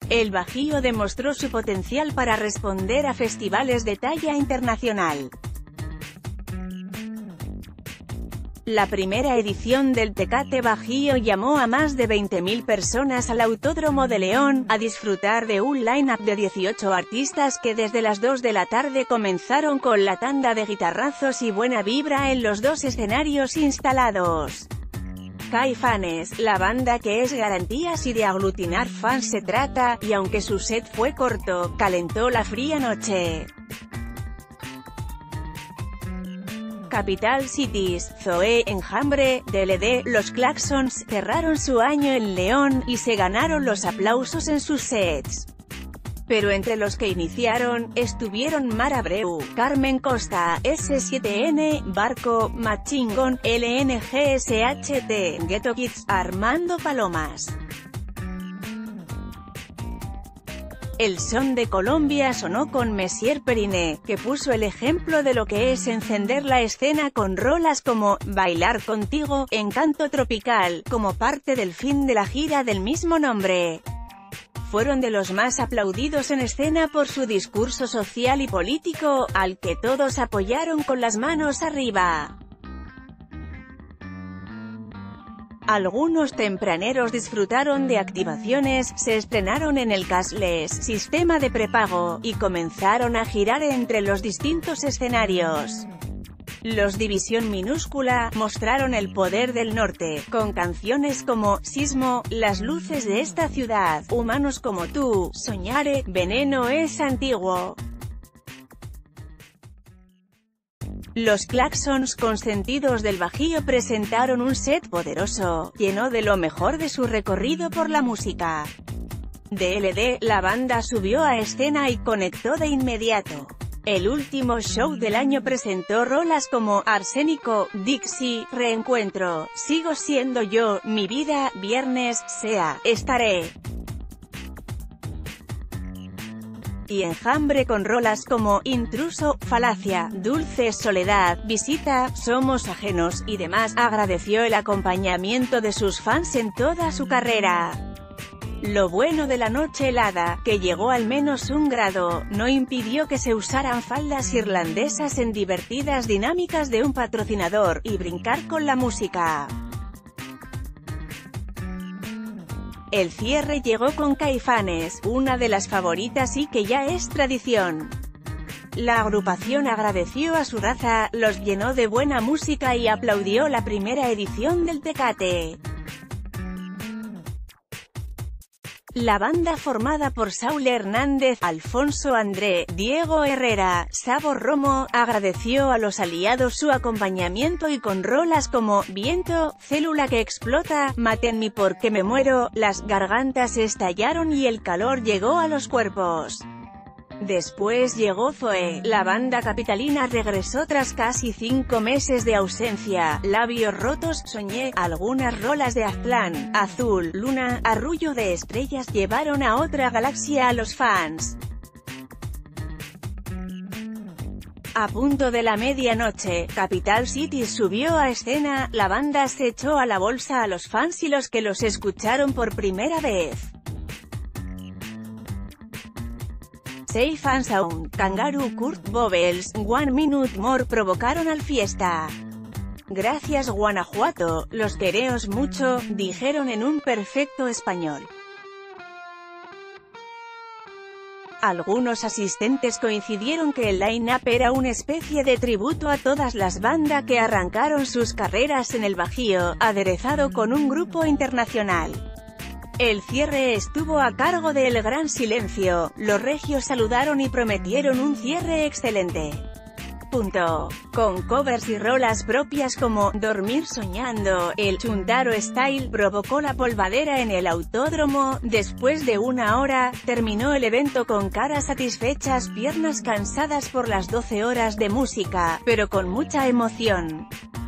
el Bajío demostró su potencial para responder a festivales de talla internacional. La primera edición del Tecate Bajío llamó a más de 20.000 personas al Autódromo de León, a disfrutar de un line-up de 18 artistas que desde las 2 de la tarde comenzaron con la tanda de guitarrazos y buena vibra en los dos escenarios instalados. Caifanes, la banda que es garantía si de aglutinar fans se trata, y aunque su set fue corto, calentó la fría noche. Capital Cities, Zoé, Enjambre, DLD, Los Claxons, cerraron su año en León, y se ganaron los aplausos en sus sets. Pero entre los que iniciaron, estuvieron Mar Abreu, Carmen Costa, S7N, Barco, Machine Gun, LNGSHT, Ghetto Kids, Armando Palomas. El son de Colombia sonó con Messier Periné, que puso el ejemplo de lo que es encender la escena con rolas como Bailar Contigo, Encanto Tropical, como parte del fin de la gira del mismo nombre. Fueron de los más aplaudidos en escena por su discurso social y político, al que todos apoyaron con las manos arriba. Algunos tempraneros disfrutaron de activaciones, se estrenaron en el cashless, sistema de prepago, y comenzaron a girar entre los distintos escenarios. Los División Minúscula mostraron el poder del norte, con canciones como Sismo, Las luces de esta ciudad, Humanos como tú, Soñare, Veneno es antiguo. Los Claxons consentidos del Bajío presentaron un set poderoso, lleno de lo mejor de su recorrido por la música. DLD, la banda subió a escena y conectó de inmediato. El último show del año presentó rolas como Arsénico, Dixie, Reencuentro, Sigo siendo yo, Mi vida, Viernes, Sea, Estaré. Y Enjambre con rolas como Intruso, Falacia, Dulce Soledad, Visita, Somos ajenos, y demás. Agradeció el acompañamiento de sus fans en toda su carrera. Lo bueno de la noche helada, que llegó al menos 1 grado, no impidió que se usaran faldas irlandesas en divertidas dinámicas de un patrocinador, y brincar con la música. El cierre llegó con Caifanes, una de las favoritas y que ya es tradición. La agrupación agradeció a su raza, los llenó de buena música y aplaudió la primera edición del Tecate. La banda formada por Saúl Hernández, Alfonso André, Diego Herrera, Sabo Romo, agradeció a los aliados su acompañamiento y con rolas como Viento, Célula que explota, Mátenme porque me muero, las gargantas estallaron y el calor llegó a los cuerpos. Después llegó Zoé, la banda capitalina regresó tras casi 5 meses de ausencia, Labios rotos, Soñé, algunas rolas de Aztlán, Azul, Luna, Arrullo de estrellas llevaron a otra galaxia a los fans. A punto de la medianoche, Capital Cities subió a escena, la banda se echó a la bolsa a los fans y los que los escucharon por primera vez. Safe and Sound, Kangaroo, Kurt Bobels, One Minute More provocaron al fiesta. Gracias Guanajuato, los quereos mucho, dijeron en un perfecto español. Algunos asistentes coincidieron que el line-up era una especie de tributo a todas las bandas que arrancaron sus carreras en el Bajío, aderezado con un grupo internacional. El cierre estuvo a cargo de El Gran Silencio, los regios saludaron y prometieron un cierre excelente. Con covers y rolas propias como Dormir Soñando, el Chuntaro Style provocó la polvadera en el autódromo. Después de 1 hora, terminó el evento con caras satisfechas, piernas cansadas por las 12 horas de música, pero con mucha emoción.